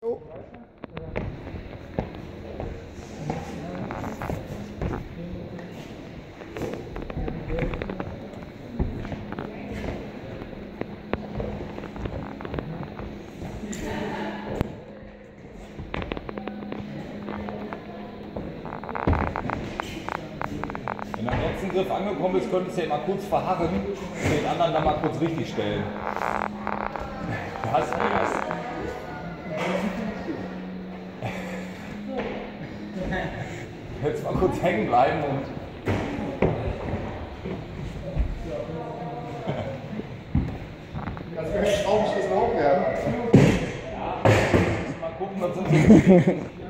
Jo. Wenn du am letzten Griff angekommen bist, könntest du ja mal kurz verharren und den anderen dann mal kurz richtig stellen. Was? Jetzt mal kurz hängen bleiben und. Kannst du mir den Schraubenschlüssel hochwerfen? Ja, mal gucken, was das ist.